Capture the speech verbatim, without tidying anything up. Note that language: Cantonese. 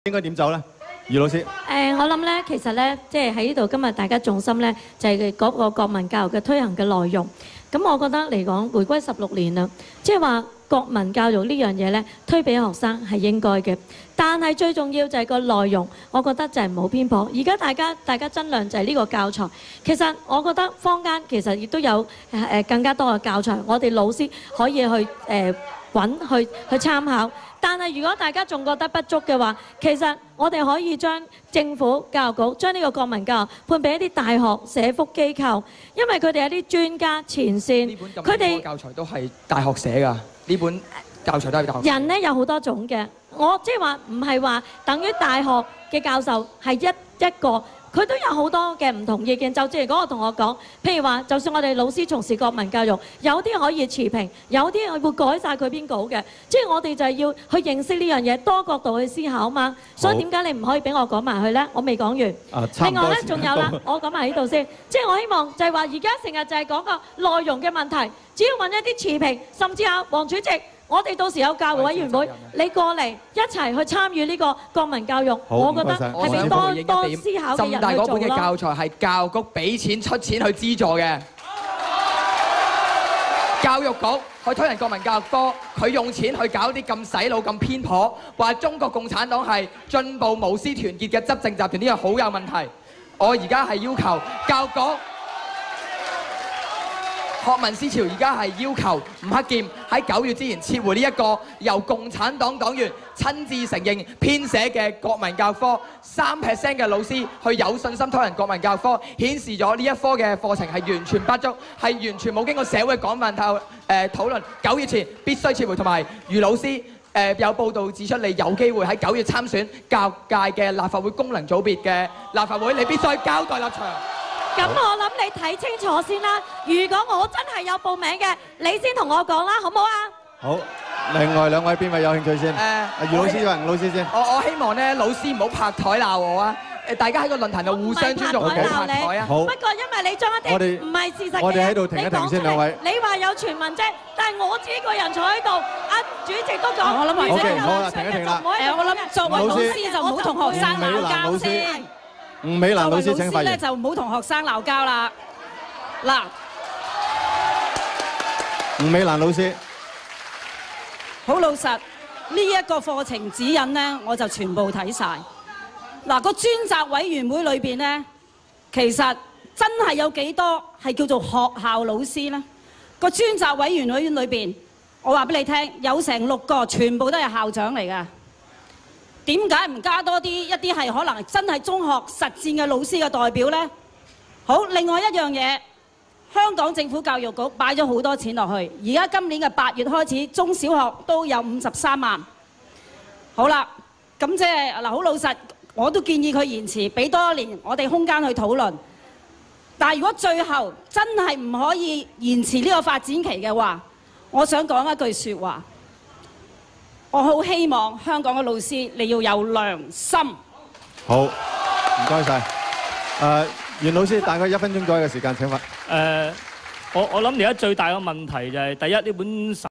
應該點走咧？余老師， 誒，我諗咧，其實咧，即係喺呢度今日大家重心咧，就係嗰個國民教育嘅推行嘅內容。咁我覺得嚟講，回歸十六年啦，即係話國民教育呢樣嘢咧，推俾學生係應該嘅。但係最重要就係個內容，我覺得就係冇偏頗。而家大家大家爭論就係呢個教材。其實我覺得坊間其實亦都有誒誒更加多嘅教材，我哋老師可以去誒揾去去參考。但係如果大家仲覺得不足嘅話，其實我哋可以將政府教育局將呢個國民教育判俾一啲大學、社福機構，因為佢哋係啲專家前線，佢哋教材都係大學寫㗎，呢本教材都係大學寫。 人呢有好多種嘅，我即係話唔係話等於大學嘅教授係一一個。佢都有好多嘅唔同意見，就正如嗰個同學講，譬如話，就算我哋老師從事國民教育，有啲可以持平，有啲會改晒佢篇稿嘅，即係我哋就係要去認識呢樣嘢，多角度去思考嘛。所以點解你唔可以俾我講埋去呢？我未講完。 啊、 另外呢，仲有啦，我講埋呢度先，即係我希望就係話，而家成日就係講個內容嘅問題，只要揾一啲持平，甚至啊，黃主席。我哋到時有教育委員會，你過嚟一齊去參與呢個國民教育，我覺得係俾多多思考嘅人去做咯。 浸大嗰本嘅教材係教育局俾錢出錢去資助嘅，教育局去推行國民教育科，佢用錢去搞啲咁洗腦、咁偏頗，話中國共產黨係進步無私團結嘅執政集團，呢個好有問題。我而家係要求教育局。學民思潮而家係要求吳克儉喺九月之前撤回呢一個由共產黨黨員親自承認編寫嘅國民教育科，三 percent 嘅老師去有信心推行國民教育科，顯示咗呢一科嘅課程係完全不足，係完全冇經過社會廣泛討誒討論。九月前必須撤回，同埋余老師誒、呃、有報道指出你有機會喺九月參選教育界嘅立法會功能組別嘅立法會，你必須交代立場。 咁我諗你睇清楚先啦。如果我真係有報名嘅，你先同我講啦，好唔好啊？ 好，另外兩位邊位有興趣先？誒，余老師定吳老師先？ 我我希望咧，老師唔好拍台鬧我啊！誒，大家喺個論壇度互相尊重，唔好拍台啊！ 好。 不過因為你將一啲唔係事實嘅嘢， 我哋喺度停一停先，兩位。 你話有傳聞啫，但係我自己個人坐喺度，阿主席都講， 我諗或者好啦，停一停啦。 誒，我諗作為老師就唔好同學生鬧交先。 吳美蘭老師請發言。 咧就唔好同學生鬧交啦。嗱， 吳美蘭老師， 好老實，呢一個課程指引咧，我就全部睇晒。嗱，個專責委員會裏邊咧，其實真係有幾多係叫做學校老師咧？個專責委員會裏邊，我話俾你聽，有成六個，全部都係校長嚟㗎。點解唔加多啲一啲係可能真係中學實戰嘅老師嘅代表呢？好，另外一樣嘢，香港政府教育局擺咗好多錢落去，而家今年嘅八月開始，中小學都有五十三萬。好啦，咁即係嗱，好老實，我都建議佢延遲，俾多一年我哋空間去討論。但係如果最後真係唔可以延遲呢個發展期嘅話，我想講一句説話。我好希望香港嘅老師，你要有良心。 好，唔該晒。誒，袁老師，大概一分鐘左右嘅時間請發。 誒，我我諗而家最大嘅問題就係第一呢本